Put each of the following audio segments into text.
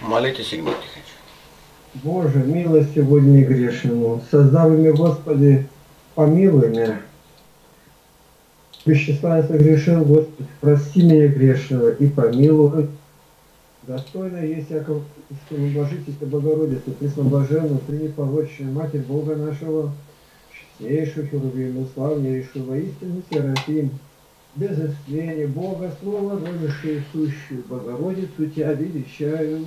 Молитесь, Игнатий Тихонович. Боже, милость сегодня и грешному. Создав имя Господи, помилуй меня. Без числа я согрешил, Господи, прости меня грешного и помилуй. Достойно есть всякого блажительства Богородицы, пресноблаженную, пренепорочную Матерь Бога нашего, чистейшую, херувимную, славнейшую, воистину Серафим, без истления Бога, Слово, родившую сущую Богородицу, Тебя величаю.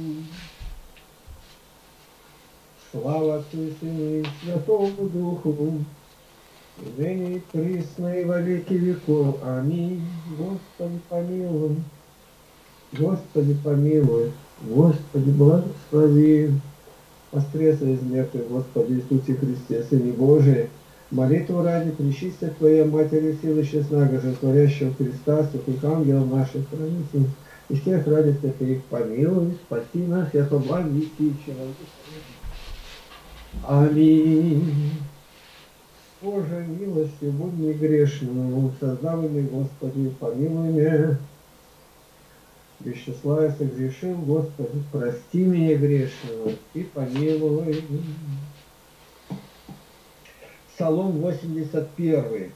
Слава Отцу и Сыну и Святому Духу, и ныне и присно и во веки веков. Аминь. Господи, помилуй. Господи, помилуй. Господи, благослови. Воскресный из мертвых, Господи Иисусе Христе, Сыне Божий, молитву ради пречистия Твоей Матери силы честного, животворящего Христа, святых ангелов наших хранителей, и всех ради святых помилуй, спаси нас, и поблаги человека. Аминь. Боже, милостью, будь мне грешным, создав меня, Господи, помилуй меня. Без числа я согрешил, Господи, прости меня грешного и помилуй. Псалом 81.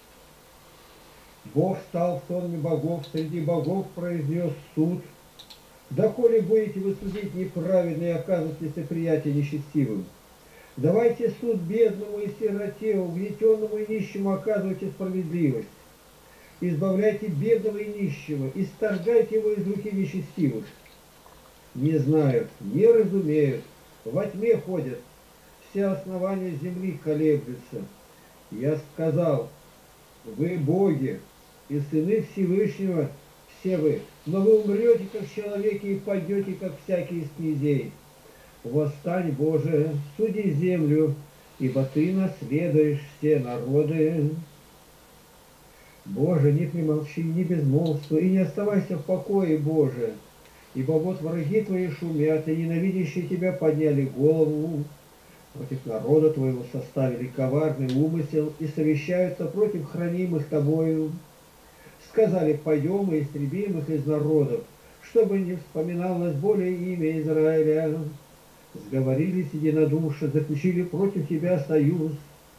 Бог стал в сонме богов, среди богов произнес суд. Доколе будете вы судить неправедно и оказывать лицеприятие нечестивым? Давайте суд бедному и сироте, угнетенному и нищему оказывайте справедливость. Избавляйте бедного и нищего, исторгайте его из руки нечестивых. Не знают, не разумеют, во тьме ходят, все основания земли колеблются. Я сказал, вы боги и сыны Всевышнего, все вы, но вы умрете, как человеки, и пойдете, как всякий из князей. Восстань, Боже, суди землю, ибо Ты наследуешь все народы. Боже, не примолчи, не безмолвствуй, и не оставайся в покое, Боже, ибо вот враги Твои шумят, и ненавидящие Тебя подняли голову. Против народа Твоего составили коварный умысел и совещаются против хранимых Тобою. Сказали, пойдем и истребим их из народов, чтобы не вспоминалось более имя Израиля. Сговорились единодушно, заключили против Тебя союз.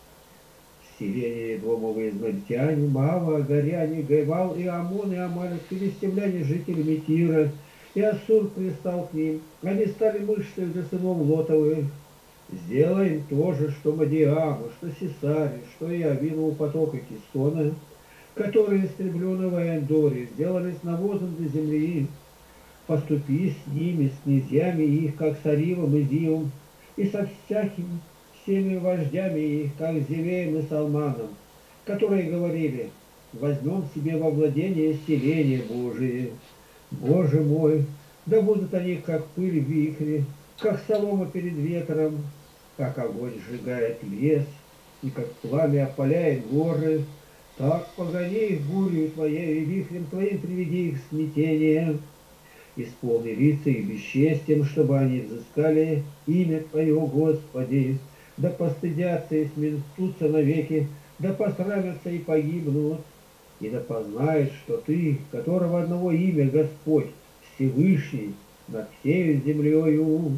Сирени, Домовые, израильтяне, Мава, Горяне, Гайвал и Амон, и Амалик, филистимляне, жители Тира, и Ассур пристал к ним. Они стали мышцей для сынов Лотовых. Сделаем то же, что Мадиаму, что Сесаре, что и Авину у потока Кистона, которые истреблены в Эндоре, сделались навозом для земли. Поступи с ними, с князьями их, как с Аривом и Зивом, и со всеми вождями их, как с Зевеем и Салманом, которые говорили, возьмем себе во владение селения Божие. Боже мой, да будут они, как пыль в вихре, как солома перед ветром, как огонь сжигает лес, и как пламя опаляет горы, так погони их бурью Твоей, и вихрем Твоим приведи их в смятение. Исполни лица их бесчестием, чтобы они взыскали имя Твое, Господи, да постыдятся и сменстутся навеки, да посрамятся и погибнут, и да познают, что Ты, которого одного имя Господь, Всевышний, над всею землею.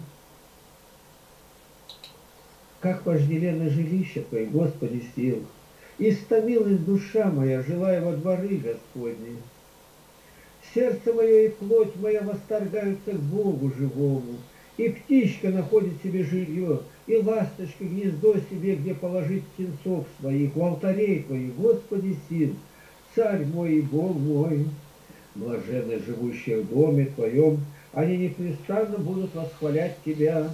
Как вожделенно жилище Твое, Господи, сил, истомилась душа моя, желая во дворы Господни. Сердце мое и плоть моя восторгаются к Богу живому, и птичка находит себе жилье, и ласточка гнездо себе, где положить птенцов своих, у алтарей Твоих, Господи сил, Царь мой и Бог мой. Блаженны живущие в доме Твоем, они непрестанно будут восхвалять Тебя.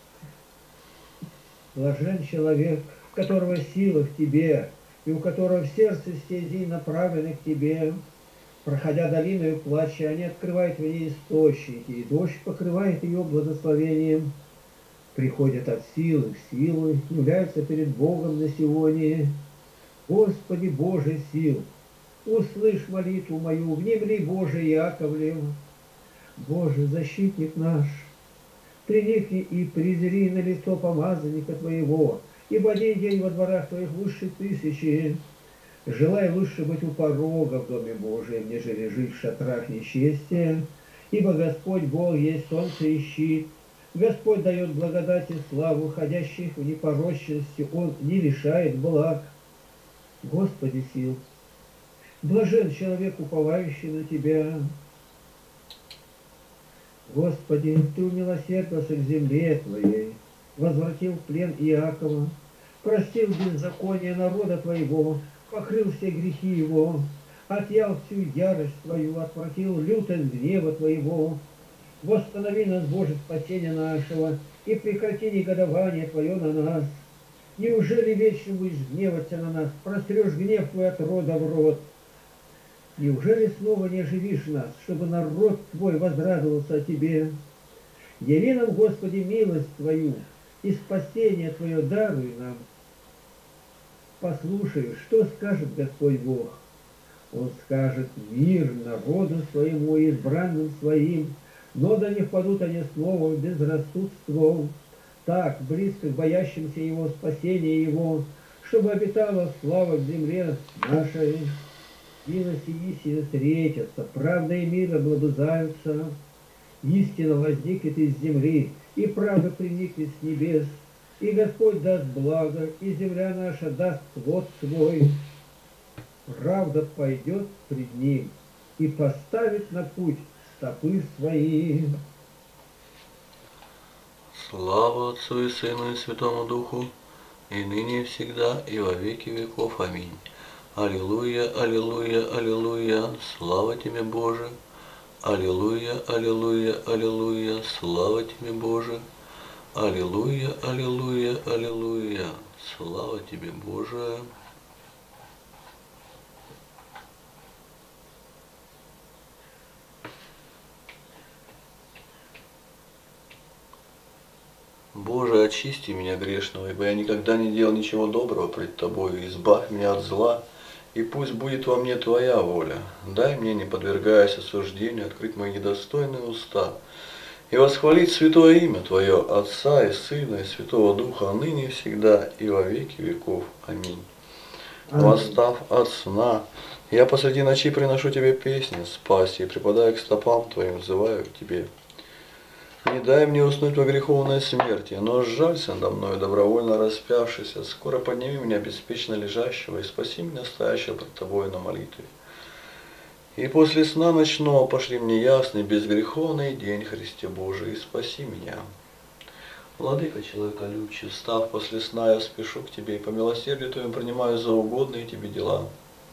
Блажен человек, в которого сила в Тебе, и у которого в сердце стези направлены к Тебе. Проходя долиною плача, они открывают в ней источники, и дождь покрывает ее благословением. Приходят от силы к силу, являются перед Богом на Сионе. Господи Боже сил, услышь молитву мою, внемли, Боже Яковлев. Боже, защитник наш, приникни и презри на лицо помазанника Твоего, ибо день во дворах Твоих выше тысячи. Желай лучше быть у порога в Доме Божьем, нежели жить в шатрах нечестия, Ибо Господь Бог есть солнце и щит. Господь дает благодать и славу, ходящих в непорочности, Он не лишает благ. Господи сил, блажен человек, уповающий на Тебя. Господи, Ты умилосердился к земле Твоей, возвратил плен Иакова, простил беззаконие народа Твоего, покрыл все грехи его, отъял всю ярость Твою, отвратил лютость гнева Твоего. Восстанови нас, Боже, спасение нашего, и прекрати негодование Твое на нас. Неужели вечно будешь гневаться на нас, прострешь гнев Твой от рода в род? Неужели снова не оживишь нас, чтобы народ Твой возрадовался о Тебе? Яви нам, Господи, милость Твою, и спасение Твое даруй нам. Послушай, что скажет Господь Бог. Он скажет: мир народу своему и избранным своим, но да не впадут они снова в безрассудство. Так, близко к боящимся Его спасения Его, чтобы обитала слава в земле нашей. Милость и истина встретятся, правда и мир облобызаются. Истина возникнет из земли, и правда приникнет с небес. И Господь даст благо, и земля наша даст плод свой. Правда пойдет пред Ним, и поставит на путь стопы свои. Слава Отцу и Сыну и Святому Духу, и ныне и всегда, и во веки веков. Аминь. Аллилуйя, аллилуйя, аллилуйя, слава Тебе, Боже. Аллилуйя, аллилуйя, аллилуйя, слава Тебе, Боже. Аллилуйя, аллилуйя, аллилуйя, слава Тебе, Боже. Боже, очисти меня грешного, ибо я никогда не делал ничего доброго пред Тобою, избавь меня от зла, и пусть будет во мне Твоя воля. Дай мне, не подвергаясь осуждению, открыть мои недостойные уста и восхвалить святое имя Твое, Отца и Сына и Святого Духа, ныне и всегда, и во веки веков. Аминь. Восстав от сна, я посреди ночи приношу Тебе песни, спаси, и припадая к стопам Твоим, взываю к Тебе. Не дай мне уснуть во греховной смерти, но сжалься надо мною, добровольно распявшийся, скоро подними меня беспечно лежащего и спаси меня стоящего пред Тобой на молитве. И после сна ночного пошли мне ясный, безгреховный день, Христе Божий, и спаси меня. Владыка человеколюбче, встав после сна, я спешу к Тебе, и по милосердию Твоему принимаю за угодные Тебе дела.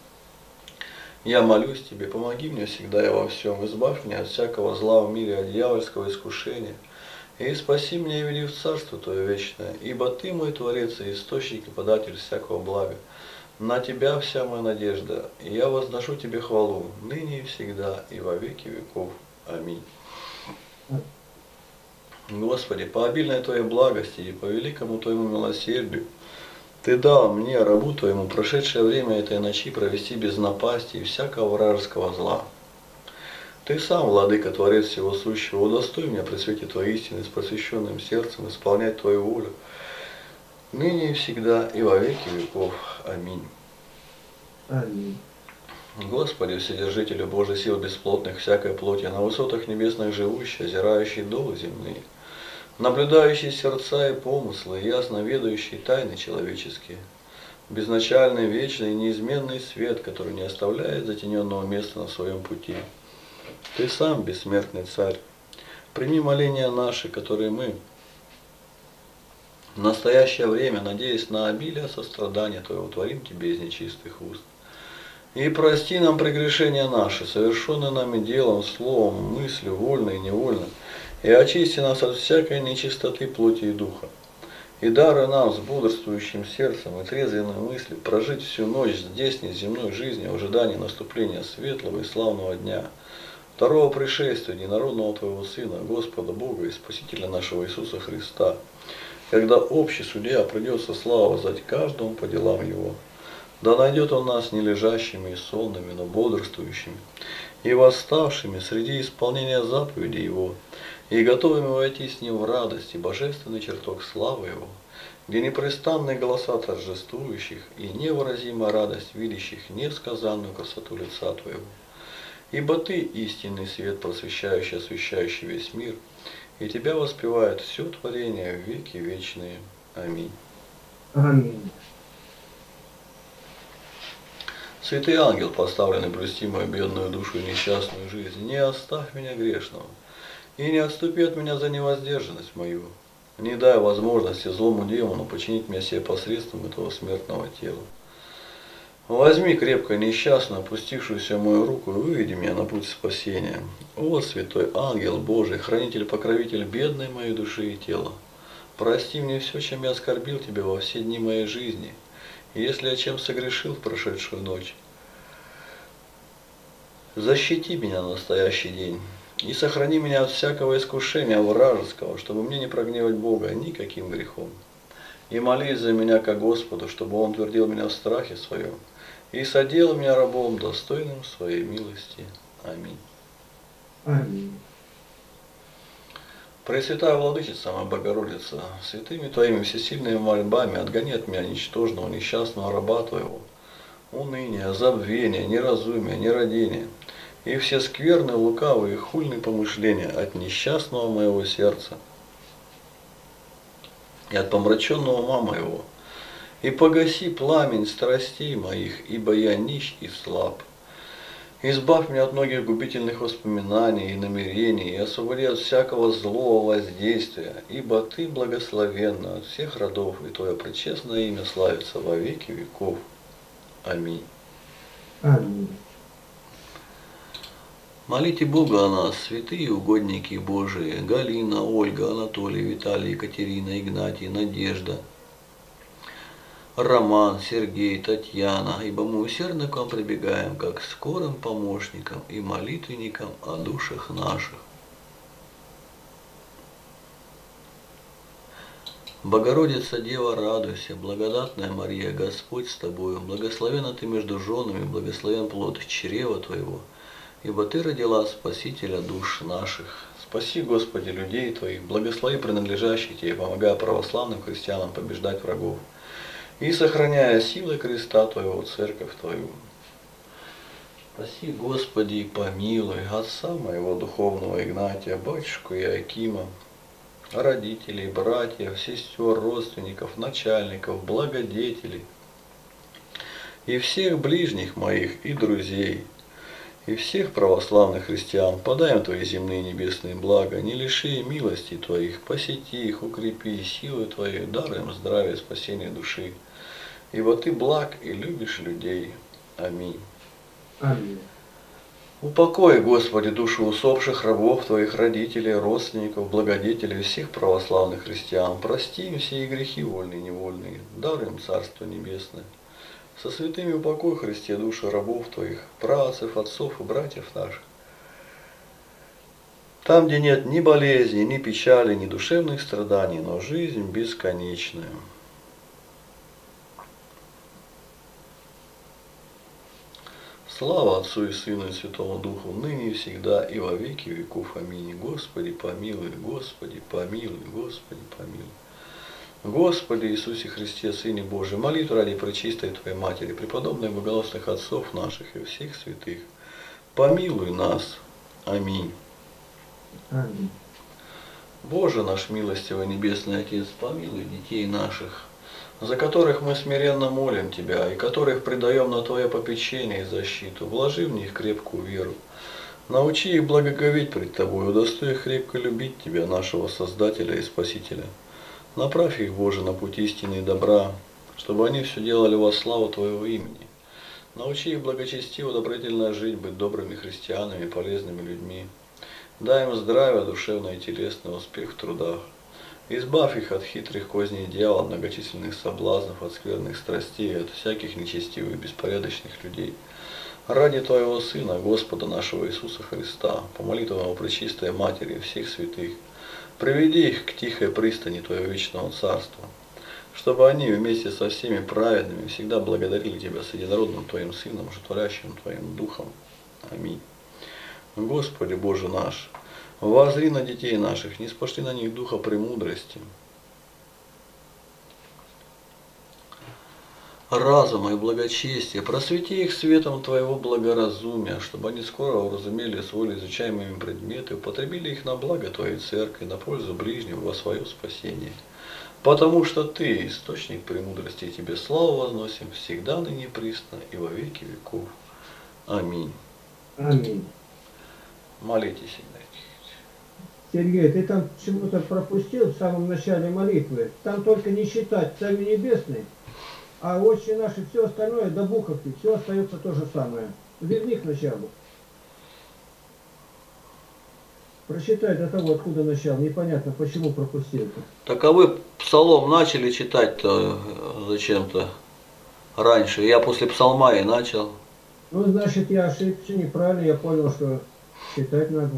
Я молюсь Тебе, помоги мне всегда и во всем, избавь меня от всякого зла в мире, от дьявольского искушения, и спаси меня и веди в Царство Твое вечное, ибо Ты мой Творец и Источник и Податель всякого блага. На Тебя вся моя надежда, и я возношу Тебе хвалу, ныне и всегда, и во веки веков. Аминь. Господи, по обильной Твоей благости и по великому Твоему милосердию, Ты дал мне, рабу Твоему, прошедшее время этой ночи провести без напасти и всякого вражеского зла. Ты сам, Владыка, Творец всего сущего, удостой меня при свете Твоей истины с просвещенным сердцем исполнять Твою волю, ныне и всегда, и во веки веков. Аминь. Аминь. Господи, Вседержителю Божий сил бесплотных всякой плоти, на высотах небесных живущий, озирающий долы земные, наблюдающий сердца и помыслы, ясно ведающий тайны человеческие, безначальный, вечный, неизменный свет, который не оставляет затененного места на своем пути. Ты сам, бессмертный Царь, прими моления наши, которые мы в настоящее время, надеясь на обилие сострадания Твоего, творим Тебе из нечистых уст. И прости нам прегрешения наши, совершенные нами делом, словом, мыслью, вольно и невольно, и очисти нас от всякой нечистоты плоти и духа. И даруй нам с бодрствующим сердцем и трезвенной мыслью прожить всю ночь здесь, неземной жизни, в ожидании наступления светлого и славного дня, второго пришествия ненародного Твоего Сына, Господа Бога и Спасителя нашего Иисуса Христа, когда общий судья придется славу воздать каждому по делам его. Да найдет он нас не лежащими и сонными, но бодрствующими, и восставшими среди исполнения заповедей Его, и готовыми войти с Ним в радость и божественный чертог славы Его, где непрестанные голоса торжествующих и невыразимая радость видящих несказанную красоту лица Твоего. Ибо Ты истинный свет, просвещающий, освещающий весь мир, и Тебя воспевает все творение в веки вечные. Аминь. Аминь. Святый ангел, поставленный блюсти мою бедную душу и несчастную жизнь, не оставь меня грешного, и не отступи от меня за невоздержанность мою. Не дай возможности злому демону починить меня себе посредством этого смертного тела. Возьми крепко несчастную, опустившуюся мою руку, и выведи меня на путь спасения. О, святой ангел Божий, хранитель-покровитель бедной моей души и тела, прости мне все, чем я оскорбил Тебя во все дни моей жизни, и если я чем согрешил в прошедшую ночь, защити меня на настоящий день, и сохрани меня от всякого искушения вражеского, чтобы мне не прогневать Бога никаким грехом. И молись за меня ко Господу, чтобы Он твердил меня в страхе своем, и соделал меня рабом, достойным своей милости. Аминь. Аминь. Пресвятая Владычица, моя Богородица, святыми Твоими всесильными мольбами отгони от меня ничтожного, несчастного раба Твоего, уныние, забвение, неразумие, нерадение, и все скверные, лукавые, хульные помышления от несчастного моего сердца и от помраченного ума моего, и погаси пламень страстей моих, ибо я нищ и слаб. Избавь меня от многих губительных воспоминаний и намерений, и освободи от всякого злого воздействия, ибо Ты благословенна от всех родов, и Твое пречестное имя славится во веки веков. Аминь. Аминь. Молите Бога о нас, святые угодники Божии, Галина, Ольга, Анатолий, Виталий, Екатерина, Игнатий, Надежда, Роман, Сергей, Татьяна, ибо мы усердно к вам прибегаем, как к скорым помощникам и молитвенникам о душах наших. Богородица Дева, радуйся, благодатная Мария, Господь с тобою, благословенна ты между женами, благословен плод чрева твоего, ибо ты родила Спасителя душ наших. Спаси, Господи, людей твоих, благослови принадлежащих тебе, помогая православным христианам побеждать врагов, и сохраняя силой креста Твоего церковь Твою. Спаси, Господи, и помилуй отца моего духовного Игнатия, батюшку Иоакима, родителей, братьев, сестер, родственников, начальников, благодетелей, и всех ближних моих и друзей, и всех православных христиан. Подай им Твои земные небесные блага, не лиши милости Твоих, посети их, укрепи силой Твоей, дай им здравие, спасение души. Ибо Ты благ и любишь людей. Аминь. Аминь. Упокой, Господи, душу усопших рабов Твоих, родителей, родственников, благодетелей, всех православных христиан. Прости им все их грехи вольные и невольные, дай им Царство Небесное. Со святыми упокой, Христе, души рабов Твоих, праотцев, отцов и братьев наших. Там, где нет ни болезни, ни печали, ни душевных страданий, но жизнь бесконечная. Слава Отцу и Сыну и Святому Духу, ныне и всегда, и во веки веков. Аминь. Господи, помилуй, Господи, помилуй, Господи, помилуй. Господи Иисусе Христе, Сыне Божий, молитву ради пречистой Твоей Матери, преподобных богоносных отцов наших и всех святых, помилуй нас. Аминь. Аминь. Боже наш милостивый Небесный Отец, помилуй детей наших, за которых мы смиренно молим Тебя, и которых предаем на Твое попечение и защиту. Вложи в них крепкую веру. Научи их благоговеть пред Тобой, удостой их крепко любить Тебя, нашего Создателя и Спасителя. Направь их, Боже, на путь истины и добра, чтобы они все делали во славу Твоего имени. Научи их благочестиво, добродетельно жить, быть добрыми христианами, полезными людьми. Дай им здравие, душевное и телесное, успех в трудах. Избавь их от хитрых козней дьявола, от многочисленных соблазнов, от скверных страстей, от всяких нечестивых, беспорядочных людей. Ради Твоего Сына, Господа нашего Иисуса Христа, по молитвам Его Пречистой Матери и всех святых, приведи их к тихой пристани Твоего вечного Царства, чтобы они вместе со всеми праведными всегда благодарили Тебя с единородным Твоим Сыном, животворящим Твоим Духом. Аминь. Господи Боже наш, воззри на детей наших, не спошли на них духа премудрости. разума и благочестия, просвети их светом Твоего благоразумия, чтобы они скоро уразумели с волей изучаемыми предметы, употребили их на благо Твоей Церкви, на пользу ближнего во свое спасение. Потому что Ты, источник премудрости, и Тебе славу возносим всегда, ныне и присно, и во веки веков. Аминь. Аминь. Молитесь, Игнатий. Сергей, ты там почему-то пропустил в самом начале молитвы. Там только не считать Царь Небесный, а Отче наш и все остальное до буковки, все остается то же самое. Верни к началу. Прочитай до того, откуда начало. Непонятно, почему пропустил-то. Так а вы псалом начали читать-то зачем-то раньше? Я после псалма и начал. Ну, значит, я ошибся, неправильно, я понял, что читать надо.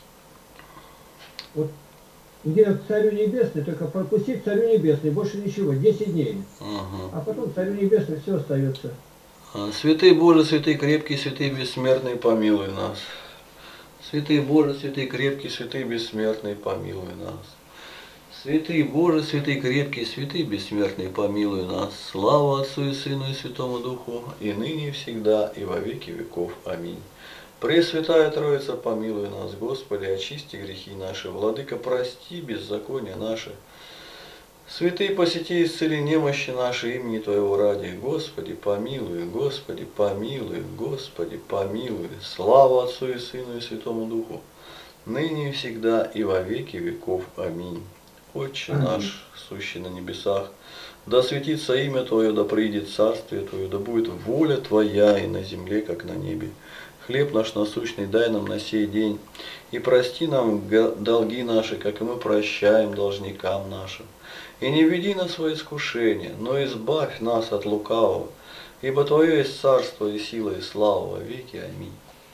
Вот где Царю Небесный, только пропустить Царю Небесный, больше ничего, 10 дней. Ага. А потом Царю Небесный все остается. Святый Боже, святый крепкий, святый бессмертный, помилуй нас. Святый Боже, святый крепкий, святый бессмертный, помилуй нас. Святый Боже, святый крепкий, святый бессмертный, помилуй нас. Слава Отцу и Сыну и Святому Духу, и ныне и всегда, и во веки веков. Аминь. Пресвятая Троица, помилуй нас, Господи, очисти грехи наши, Владыка, прости беззакония наши. Святый, посети, исцели немощи наши имени Твоего ради. Господи, помилуй, Господи, помилуй, Господи, помилуй. Слава Отцу и Сыну и Святому Духу, ныне и всегда, и во веки веков. Аминь. Отче наш, сущий на небесах, да светится имя Твое, да придет царствие Твое, да будет воля Твоя и на земле, как на небе. Хлеб наш насущный дай нам на сей день, и прости нам долги наши, как и мы прощаем должникам нашим. И не веди нас во искушение, но избавь нас от лукавого, ибо Твое есть царство и сила и слава во веки. Аминь.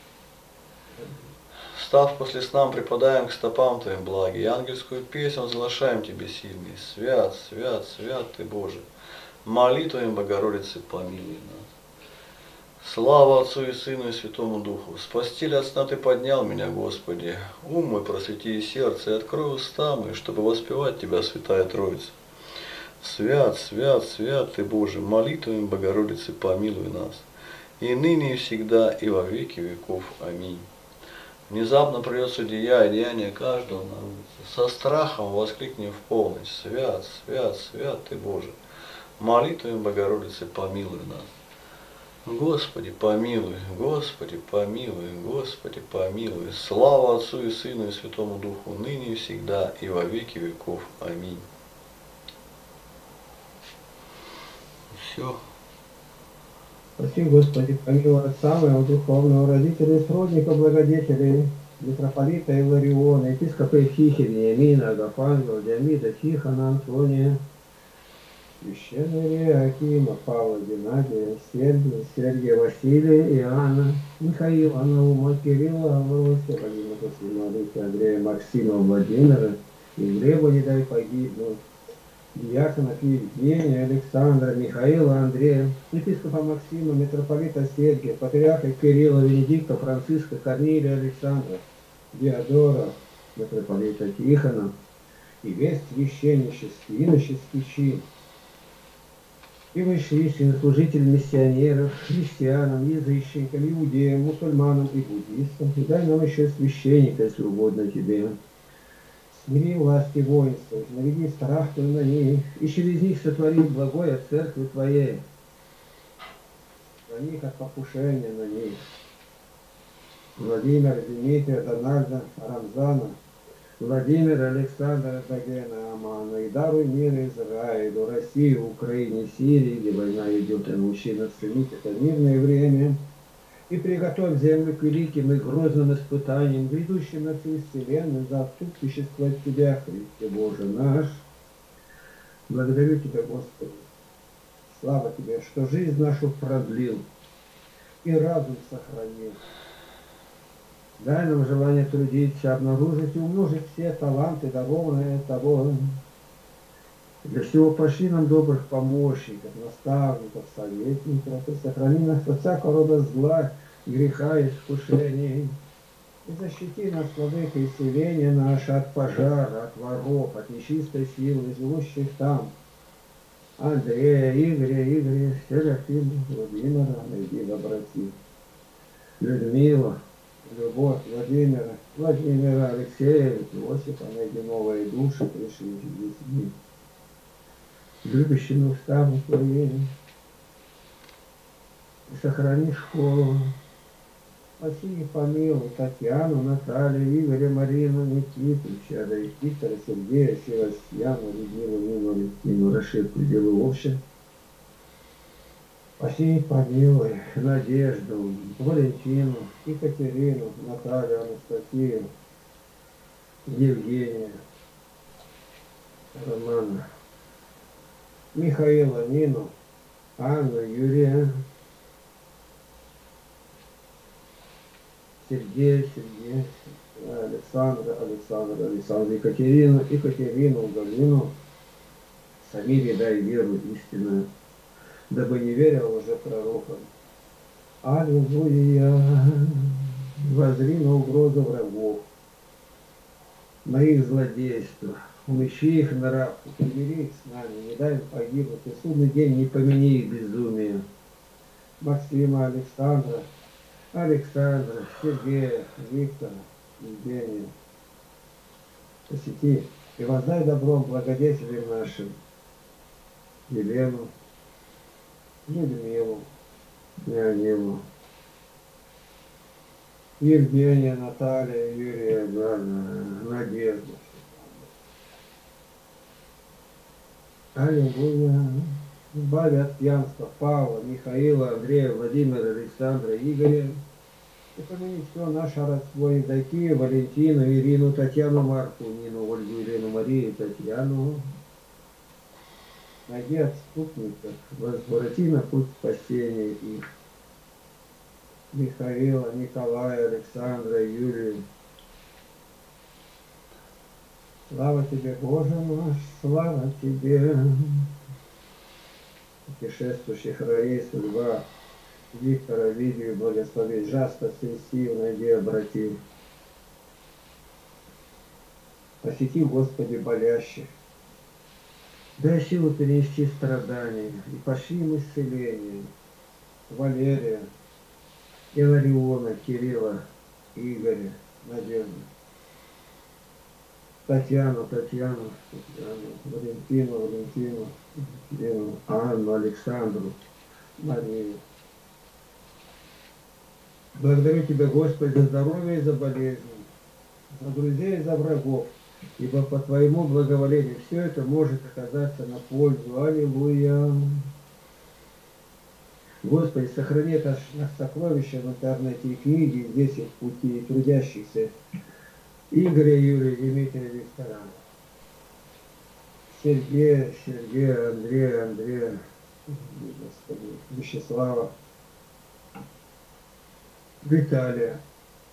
Встав после сна, припадаем к стопам Твоим благи, и ангельскую песню возглашаем Тебе сильный. Свят, свят, свят Ты, Боже, молитвами Богородицы помилуй нас. Слава Отцу и Сыну и Святому Духу. С постели от сна Ты поднял меня, Господи. Ум мой просвети и сердце, и открой уста мои, чтобы воспевать Тебя, Святая Троица. Свят, свят, свят Ты, Боже, молитвами Богородицы помилуй нас. И ныне и всегда, и во веки веков. Аминь. Внезапно придет судья, и деяние каждого народится. Со страхом воскликнем в полночь. Свят, свят, свят Ты, Боже, молитвами Богородицы помилуй нас. Господи, помилуй, Господи, помилуй, Господи, помилуй. Слава Отцу и Сыну и Святому Духу, ныне и всегда, и во веки веков. Аминь. Все. Прости, Господи, помилуй отца моего духовного, родителей, сродника, благодетелей, митрополита Илариона, епископа Ефихия, Вениамина, Агафангела, Диамида, Тихона, Антония, священного Иоакима, Павла, Геннадия, Сергия, Василия, Иоанна, Михаила, Наума, Кирилла, Авлоса, Владимира, Василия, Андрея, Максима, Владимира, и Глеба не дай погибнуть. Диаконов Евгения, Александра, Михаила, Андрея, епископа Максима, митрополита Сергия, патриарха Кирилла, Венедикта, Франциска, Корнилия, Александра, Диодора, митрополита Тихона, и весь священнический, иноческий чин, и высшие служители миссионеров, христианам, язычникам, иудеям, мусульманам и буддистам, и дай нам еще священника, если угодно Тебе. Смири власти воинства, наведи страх Твой на них, и через них сотвори благое от церкви Твоей. На них от покушения на них. Владимира, Дмитрия, Дональда, Рамзана, Владимира, Александра, Дагена, Амана, и даруй мир Израилю, России, Украине, Сирии, где война идет, и мужчина ценить это мирное время. И приготовь землю к великим и грозным испытаниям, грядущим на всю вселенную, за отступничество от Тебя, Христе Боже наш. Благодарю Тебя, Господи. Слава Тебе, что жизнь нашу продлил и разум сохранил. Дай нам желание трудиться, обнаружить и умножить все таланты, дарованные Тобой. Для всего пошли нам добрых помощников, наставников, советников, и сохрани нас от всякого рода зла, греха и искушений. И защити нас, Владыка, исцеление наше от пожара, от воров, от нечистой силы, живущих там. Андрея, Игоря, Серафима, Владимира, найди доброти. Людмила, Любовь, Владимира, Алексея, Иосифа, найди новые души, пришли здесь дни. Любящим уставу твоим, и сохрани школу. Спаси и помилуй Татьяну, Наталью, Игоря, Марину, Никиту, Чада, Виктора, Сергея, Севастьяна, Людмилу, Нину, Левтину, Рашидку, Делу Овщин. Спаси и помилуй Надежду, Валентину, Екатерину, Наталью, Анастасию, Евгения, Романа, Михаила, Нину, Анну, Юрия, Сергея, Александра, Екатерину, Галину, Самире дай веру истинную, дабы не верил уже пророкам. Аллилуйя! Возри на угрозу врагов, на их злодейство, умещи их на рабку, примири их с нами, не дай им погибнуть, и судный день не помяни их безумие. Максима, Александра, Сергея, Виктора, Евгения, посети и воздай добром благодетелям нашим Елену, Людмилу, Леонилу, Евгения, Наталья, Юрия, Надежду. Аллилуйя! Избави от пьянства Павла, Михаила, Андрея, Владимира, Александра, Игоря. И помяни все наше родство, Евдокию, Валентину, Ирину, Татьяну, Марку, Нину, Ольгу, Елену, Марию, Татьяну. Найди отступников, возврати на путь спасения их. Михаила, Николая, Александра, Юрию. Слава тебе, Боже наш, слава тебе. Путешествующих Раи, Судьба, Виктора, Лидию, благослови, Жаста, Сил, найди, обрати. Посети, Господи, болящих. Дай силу перенести страдания и пошли им исцеление. Валерия, Илариона, Кирилла, Игоря, Надежду. Татьяну, Валентину, Анну, Александру, Марию. Благодарю Тебя, Господи, за здоровье и за болезнь, за друзей и за врагов, ибо по Твоему благоволению все это может оказаться на пользу. Аллилуйя! Господи, сохрани это наше сокровище в интернете и книги, здесь и в пути, и трудящихся. Игоря, Юрия, Дмитрия, Виктора, Сергея, Андрея, Господи, Вячеслава, Виталия,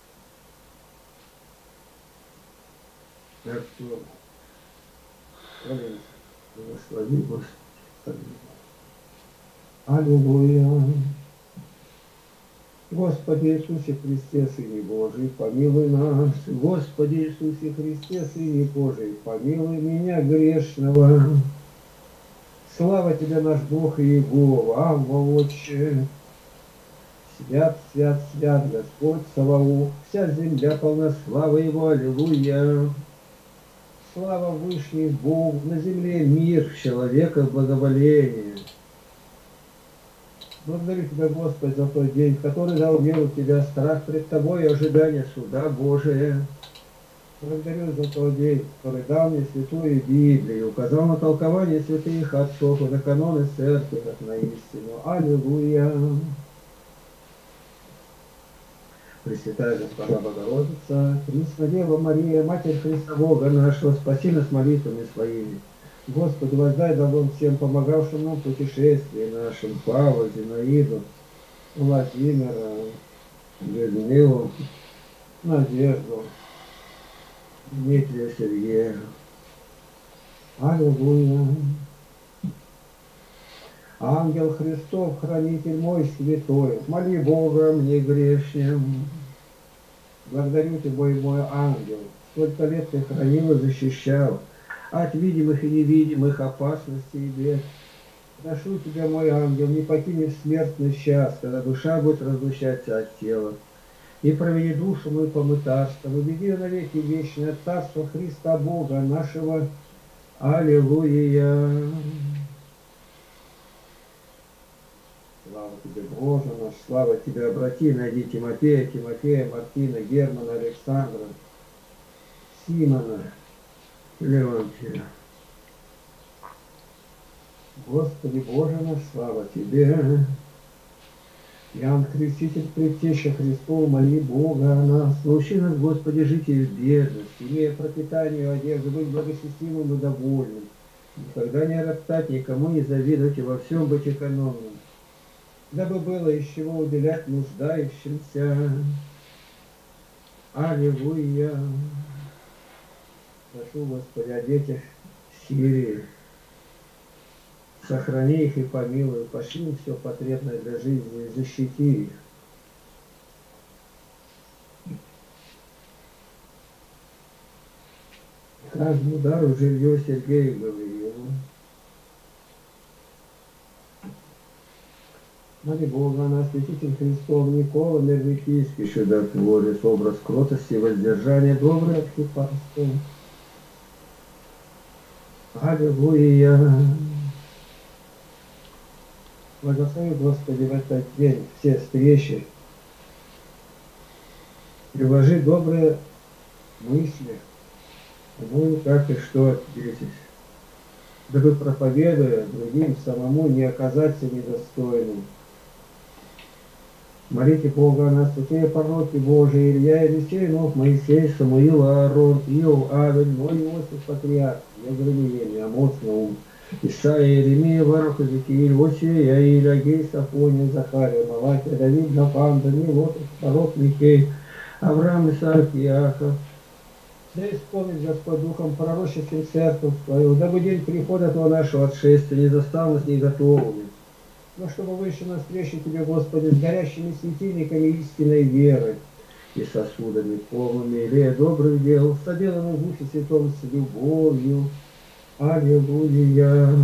Артура, благослови, Господи. Аллилуйя! Господи Иисусе Христе, Сыне Божий, помилуй нас. Господи Иисусе Христе, Сыне Божий, помилуй меня, грешного. Слава Тебе, наш Бог и Иегова, Авва, Отче. Свят, свят, свят, Господь Саваоф, вся земля полна славы Его, аллилуйя. Слава Вышний Богу, на земле мир, человека благоволение. Благодарю Тебя, Господи, за тот день, в который дал веру в Тебя, страх пред Тобой и ожидание суда Божия. Благодарю за тот день, который дал мне святую Библию, указал на толкование святых отцов и на каноны церкви, как на истину. Аллилуйя! Пресвятая Госпожа Богородица, Пресная Дева Мария, Матерь Христа Бога нашего, спаси нас молитвами своими. Господи, воздай добром всем помогавшим нам в путешествии нашим, Павлу, Зинаиду, Владимира, Людмилу, Надежду, Дмитрия, Сергея. Аллилуйя! Ангел Христов, хранитель мой святой, моли Бога мне грешным. Благодарю Тебя, мой ангел, сколько лет Ты хранил и защищал от видимых и невидимых опасностей и бед. Прошу тебя, мой ангел, не покинь в смертный час, когда душа будет разлучаться от тела. И проведи душу мою по мытарству, веди навеки вечное царство Христа Бога нашего. Аллилуйя. Слава тебе, Боже наш, слава тебе, обрати, найди Тимофея, Мартина, Германа, Александра, Симона, Леонтия. Господи, Боже наш, слава тебе. Иоанн Креститель, предтеча Христова, моли Бога о нас. Научи нас, Господи, жить и в бедности, имея пропитание и одежду, быть благочестивым и довольным, никогда не роптать, никому не завидовать и во всем быть экономным, дабы было из чего уделять нуждающимся. Аллилуйя. Прошу, Господи, о детях Сирии. Сохрани их и помилуй, пошли им все потребное для жизни и защити их. Каждому удару жилье Сергею Гавриилу. Моли Бога о нас, святитель Христов Никола Мервикийский, чудотворец, образ кротости и воздержания, добрый архипастырь. Аллилуйя. Благослови, Господи, в этот день все встречи. Приложи добрые мысли, ну и как и что ответить, дабы, проповедуя другим, самому не оказаться недостойным. Молите Бога о нас, святые пророки Божии, Илья, Елисей, Нох, Моисей, Самуил, Аарон, Иов, Авель, Ной, Иосиф, Патриарх, Егорий, Амос, Наум, Исаия, Иеремия, Варух, Иезекииль, Осия, Иаиль, Агей, Сафония, Захария, Малахия, Давид, Нафан, Даниил, Отрок, Пророк, Михей, Авраам, Исаак, Иаков. Да исполнит Господь Духом пророческим церковь Твою, дабы день прихода Твоего нашего отшествия не застал нас не готовыми. Но чтобы вышли навстречу Тебе, Господи, с горящими светильниками истинной веры и сосудами полными илея добрых дел, соделанных в Духе Святом с любовью. Аллилуйя.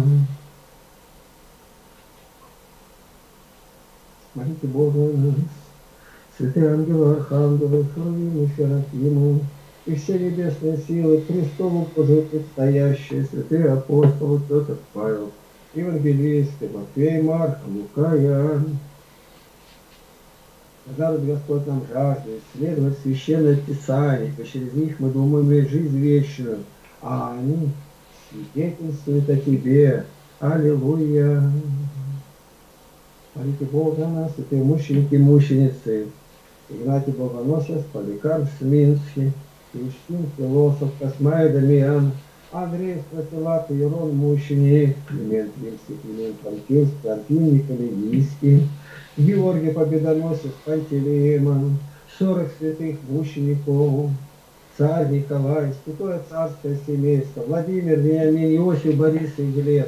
Молите Бога о нас, святые ангелы, архангелы, херувимы, серафимы, и все небесные силы, Христову уже предстоящие, святые апостолы Петр, Павел, евангелисты, Матфей, Марк, Лука, Иоанн. Дарует Господь нам жажду исследовать Священное Писание, ибо через них мы думаем иметь жизнь вечную, а они свидетельствуют о Тебе. Аллилуйя. Молите Бога о нас, святые мученики и мученицы, Игнатий Богоносец, Поликарп Сминский, Иштин, философ, Космай, Дамиан, Андрей Стратилат, Иерон, мученик, Климент Римский, Климент Франкивский, Трофим Николаевский, Георгий Победоносец, Пантелеймон, 40 святых мучеников, царь Николай, святое царское семейство, Владимир, Вениамин, Иосиф, Борис и Глеб.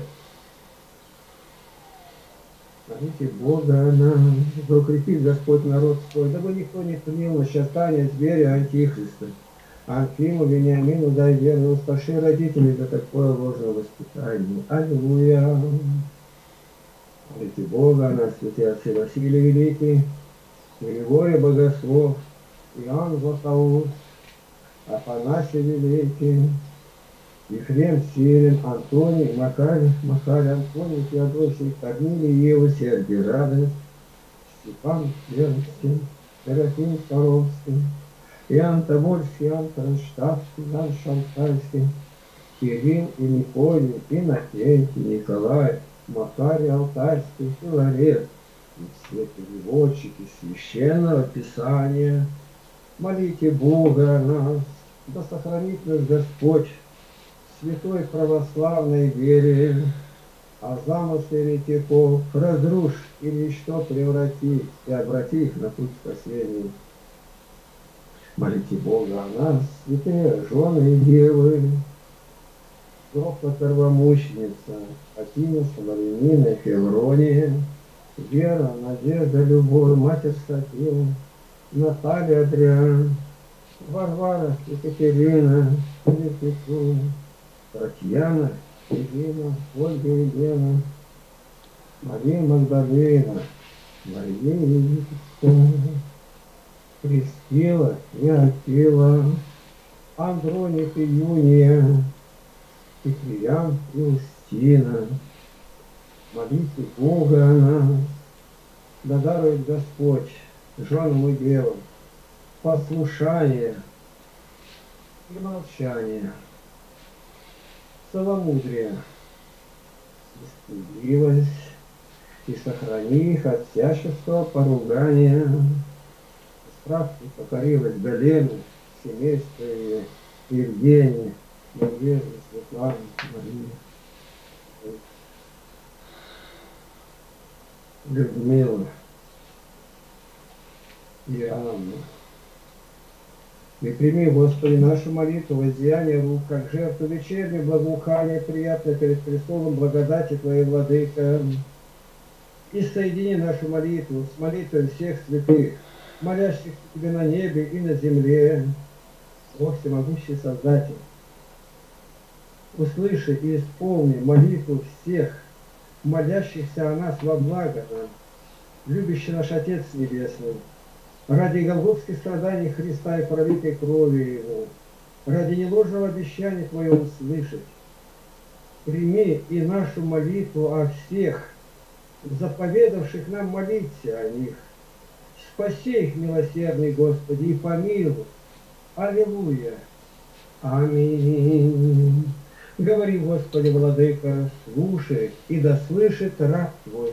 Молите Бога о нас, да укрепит Господь народ свой, дабы никто не принял начертания зверя Антихриста. Анфиму, Вениамину дай веру, успаши родителей за такое ложное воспитание. Аллилуйя. Молите Бога о нас, святые отцы Василий Великий, Григорий Богослов, Иоанн Златоуст, Афанасий Великий, Ефрем Сирин, Антоний, Макарий, Антоний, Феодосий, Корнилий, Ева, Сергий Радость, Степан Вернский, Серафим Коровский, Иоанн Тобольский, Иоанн Кронштадтский, Иоанн Шантайский, Кирилл и Николай, Иннокентий, Николай, Макарий Алтайский, Филарет, и все переводчики Священного Писания. Молите Бога о нас, да сохранит нас Господь в святой православной вере, а замыслы еретиков разрушь или что преврати и обрати их на путь спасения. Молите Бога о нас, святые жены и девы, Софья Первомученица, Афина, Соловьинина, Феврония, Вера, Надежда, Любовь, Матерь София, Наталья, Адриан, Варвара, Екатерина, Елена, Татьяна, Ирина, Ольга, Елена, Мария Магдалина, Мария Египта, Прескила и Акила, Андроник и Юния, Киприан и Устина. Молитвы Бога о нас, да дарует Господь женам и девам послушание и молчание, целомудрие, стыдливость, и сохрани их от всяческого поругания. Справки покорилась Галену, семейство ее, Евгения, Надежда, Светлана, Мария, Людмила и Анна. И прими, Господи, нашу молитву, воздеяние рук, как жертву вечернее благоухание, приятное перед престолом благодати Твоей, Владыка. И соедини нашу молитву с молитвой всех святых, молящихся Тебе на небе и на земле. О, всемогущий Создатель, услыши и исполни молитву всех, молящихся о нас во благо нам, любящий наш Отец Небесный, ради голгофских страданий Христа и пролитой крови Его, ради неложного обещания Твоего услышать. Прими и нашу молитву о всех, заповедавших нам молиться о них. Спаси их, милосердный Господи, и помилуй. Аллилуйя. Аминь. Говори, Господи, Владыка, слушай, и да слышит раб Твой.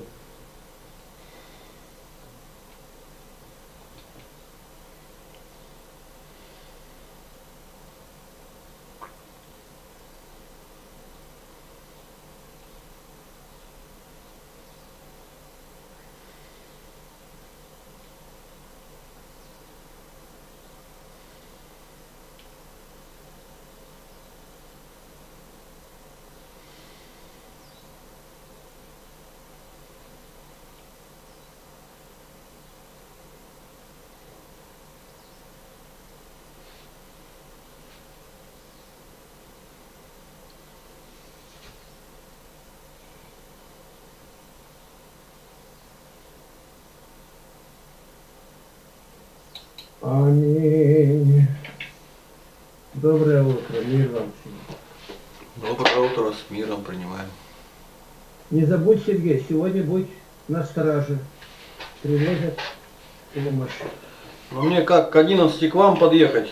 Аминь. Доброе утро, мир вам всем. Доброе утро, с миром принимаем. Не забудь, Сергей, сегодня будь на страже. Привозят помощь. Ну мне как, к 11 к вам подъехать?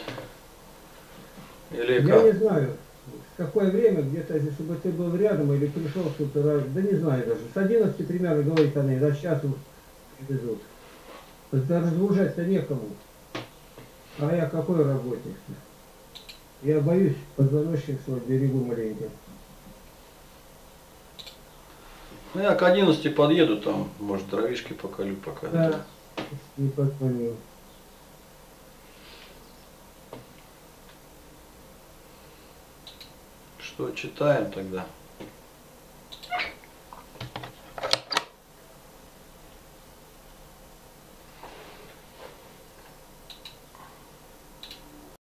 Или Я как? не знаю, в какое время, где-то, если бы ты был рядом или пришел с утра, да не знаю даже. С 11 примерно, говорит они, до часу привезут. Да разгружать-то некому. А я какой работник-то? Я боюсь, позвоночник свой берегу маленько. Ну я к 11 подъеду, там, может, дровишки поколю пока. Да, не позвонил. Что, читаем тогда?